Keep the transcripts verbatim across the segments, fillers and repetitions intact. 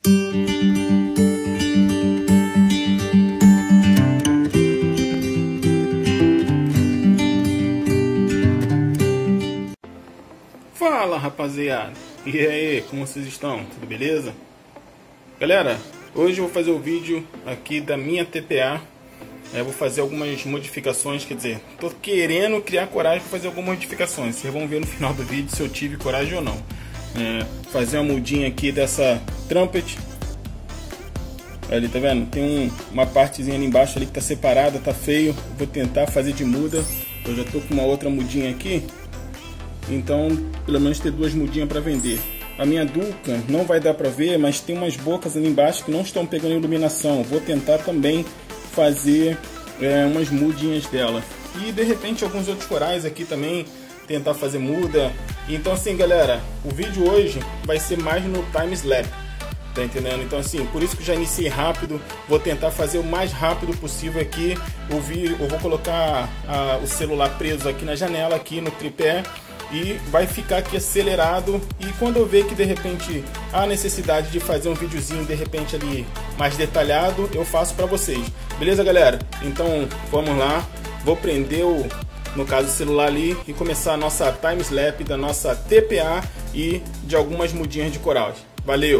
Fala, rapaziada, e aí, como vocês estão? Tudo beleza? Galera, hoje eu vou fazer o vídeo aqui da minha T P A. Eu vou fazer algumas modificações, quer dizer, tô querendo criar coragem para fazer algumas modificações. Vocês vão ver no final do vídeo se eu tive coragem ou não. É, fazer uma mudinha aqui dessa trumpet. Ali, tá vendo? Tem um, uma partezinha ali embaixo ali que tá separada, tá feio. Vou tentar fazer de muda. Eu já tô com uma outra mudinha aqui. Então, pelo menos ter duas mudinhas para vender. A minha Duca não vai dar para ver, mas tem umas bocas ali embaixo que não estão pegando iluminação. Vou tentar também fazer é, umas mudinhas dela. E de repente alguns outros corais aqui também, tentar fazer muda. Então assim, galera, o vídeo hoje vai ser mais no time slap. Tá entendendo? Então assim, por isso que eu já iniciei rápido. Vou tentar fazer o mais rápido possível aqui. Eu, vi, eu vou colocar a, o celular preso aqui na janela, aqui no tripé. E vai ficar aqui acelerado. E quando eu ver que de repente há necessidade de fazer um videozinho de repente ali mais detalhado, eu faço para vocês. Beleza, galera? Então vamos lá. Vou prender o, no caso, o celular ali e começar a nossa time-lapse da nossa T P A e de algumas mudinhas de corais. Valeu!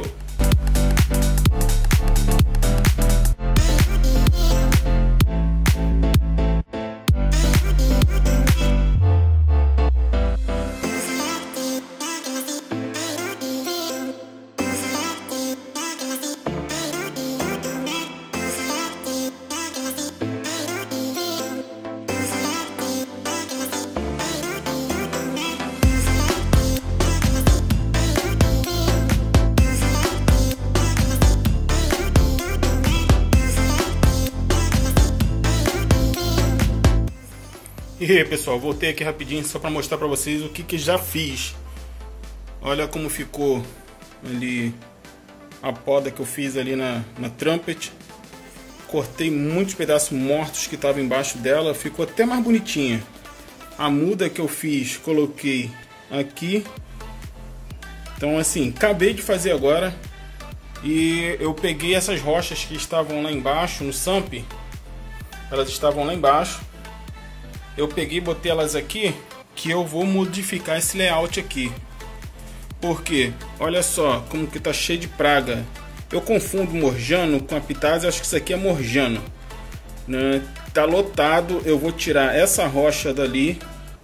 E aí, pessoal, voltei aqui rapidinho só para mostrar para vocês o que que já fiz. Olha como ficou ali a poda que eu fiz ali na, na trumpet. Cortei muitos pedaços mortos que estavam embaixo dela, ficou até mais bonitinha. A muda que eu fiz, coloquei aqui. Então assim, acabei de fazer agora. E eu peguei essas rochas que estavam lá embaixo no samp. Elas estavam lá embaixo. Eu peguei e botei elas aqui, que eu vou modificar esse layout aqui. Porque, olha só, como que tá cheio de praga. Eu confundo morjano com apitase, acho que isso aqui é morjano, né? Tá lotado, eu vou tirar essa rocha dali.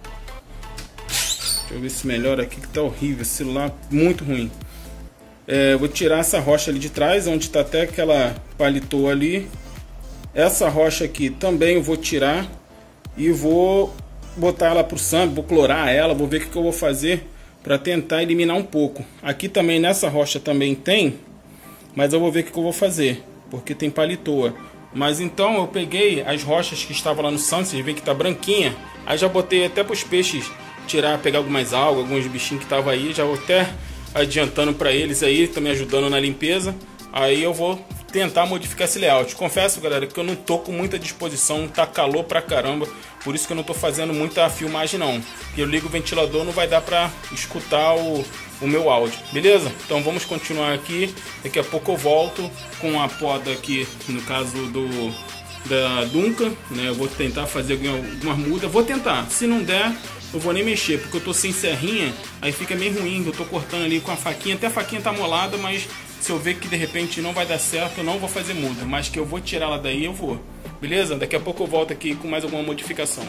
Deixa eu ver se melhora aqui, que tá horrível, esse celular muito ruim. É, vou tirar essa rocha ali de trás, onde tá até aquela paletô ali. Essa rocha aqui também eu vou tirar. E vou botar ela pro samp, vou clorar ela, vou ver o que, que eu vou fazer para tentar eliminar um pouco. Aqui também nessa rocha também tem, mas eu vou ver o que, que eu vou fazer, porque tem palitoa. Mas então eu peguei as rochas que estavam lá no samp, vocês veem que tá branquinha. Aí já botei até para os peixes tirar, pegar algumas algas, alguns bichinhos que estavam aí. Já vou até adiantando para eles aí, tá me ajudando na limpeza. Aí eu vou tentar modificar esse layout. Confesso, galera, que eu não tô com muita disposição, tá calor pra caramba, por isso que eu não tô fazendo muita filmagem não. Eu ligo o ventilador, não vai dar pra escutar o, o meu áudio, beleza? Então vamos continuar aqui, daqui a pouco eu volto com a poda aqui, no caso do da Duncan, né? Eu vou tentar fazer alguma muda, vou tentar, se não der, eu vou nem mexer, porque eu tô sem serrinha, aí fica meio ruim, eu tô cortando ali com a faquinha, até a faquinha tá molada, mas se eu ver que de repente não vai dar certo, eu não vou fazer muda, mas que eu vou tirar ela daí, eu vou. Beleza? Daqui a pouco eu volto aqui com mais alguma modificação.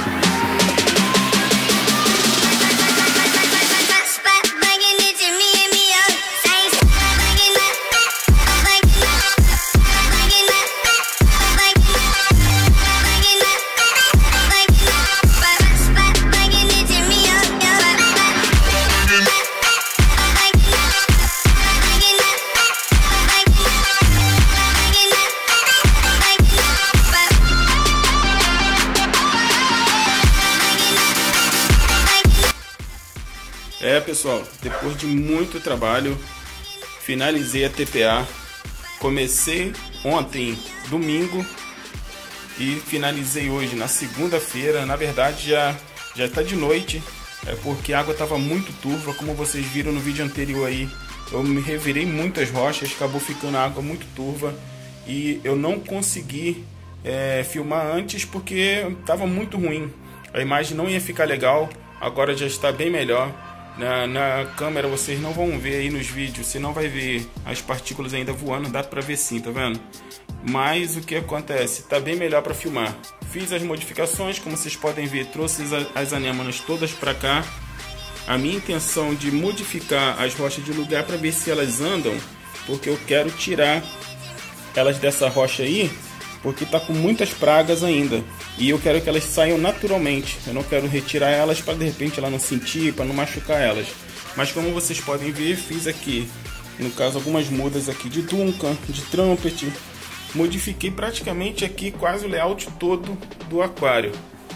É, pessoal, depois de muito trabalho, finalizei a T P A. Comecei ontem, domingo, e finalizei hoje, na segunda-feira. Na verdade, já já está de noite, é porque a água estava muito turva, como vocês viram no vídeo anterior aí. eu me revirei muitas rochas, acabou ficando a água muito turva e eu não consegui é, filmar antes porque estava muito ruim. A imagem não ia ficar legal, agora já está bem melhor. Na, na câmera vocês não vão ver aí nos vídeos, você não vai ver as partículas ainda voando, dá pra ver sim, tá vendo? Mas o que acontece? Tá bem melhor para filmar. Fiz as modificações, como vocês podem ver, trouxe as anêmonas todas para cá. A minha intenção de modificar as rochas de lugar para ver se elas andam, porque eu quero tirar elas dessa rocha aí, porque tá com muitas pragas ainda e eu quero que elas saiam naturalmente. Eu não quero retirar elas para de repente ela não sentir, para não machucar elas. Mas como vocês podem ver, fiz aqui, no caso, algumas mudas aqui de Duncan, de Trumpet. Modifiquei praticamente aqui quase o layout todo do aquário.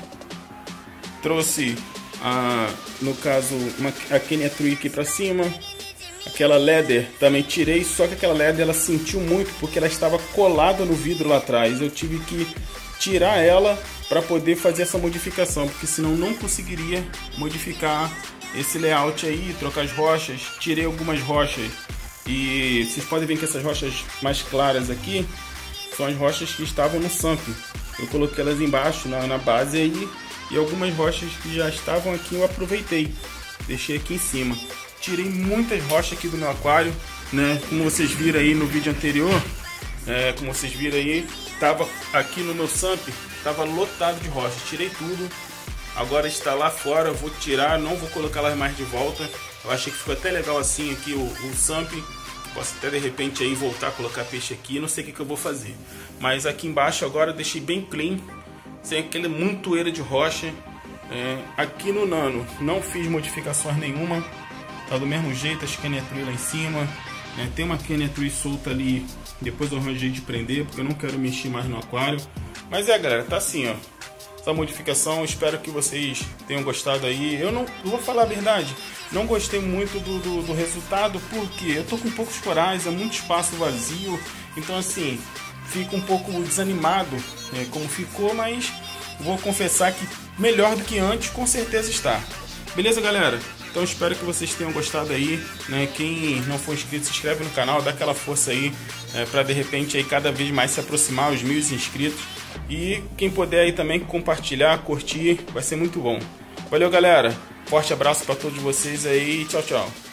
Trouxe a, no caso, uma, a Kenya Tree aqui para cima. Aquela leather também tirei, só que aquela leather ela sentiu muito porque ela estava colada no vidro lá atrás. Eu tive que tirar ela para poder fazer essa modificação, porque senão não conseguiria modificar esse layout aí, trocar as rochas. Tirei algumas rochas e vocês podem ver que essas rochas mais claras aqui são as rochas que estavam no sump. Eu coloquei elas embaixo na, na base aí, e algumas rochas que já estavam aqui eu aproveitei, deixei aqui em cima. Tirei muitas rochas aqui do meu aquário, né? Como vocês viram aí no vídeo anterior, é, como vocês viram aí, tava aqui no meu sump, tava lotado de rochas. Tirei tudo, agora está lá fora, eu vou tirar, não vou colocar elas mais de volta. Eu achei que ficou até legal assim aqui o, o sump. Posso até de repente aí voltar a colocar peixe aqui, não sei o que, que eu vou fazer. Mas aqui embaixo agora eu deixei bem clean, sem aquele montoeira de rocha. É, aqui no nano não fiz modificações nenhuma, tá do mesmo jeito, as Kenya Tree lá em cima. É, tem uma Kenya Tree solta ali, depois eu arranjei de prender, porque eu não quero mexer mais no aquário. Mas é galera, tá assim ó, essa modificação, espero que vocês tenham gostado aí. Eu não eu vou falar a verdade, não gostei muito do, do, do resultado, porque eu tô com poucos corais, é muito espaço vazio, então assim, fico um pouco desanimado é, como ficou, mas vou confessar que melhor do que antes, com certeza está. Beleza galera? Então espero que vocês tenham gostado aí, né? Quem não for inscrito, se inscreve no canal, dá aquela força aí, é, para de repente aí cada vez mais se aproximar aos mil inscritos. E quem puder aí também compartilhar, curtir, vai ser muito bom. Valeu galera, forte abraço para todos vocês aí, tchau tchau.